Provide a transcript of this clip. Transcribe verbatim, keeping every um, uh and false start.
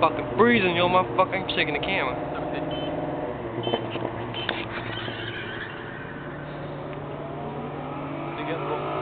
fucking freezing, yo, motherfucker. I'm shaking the camera. Together.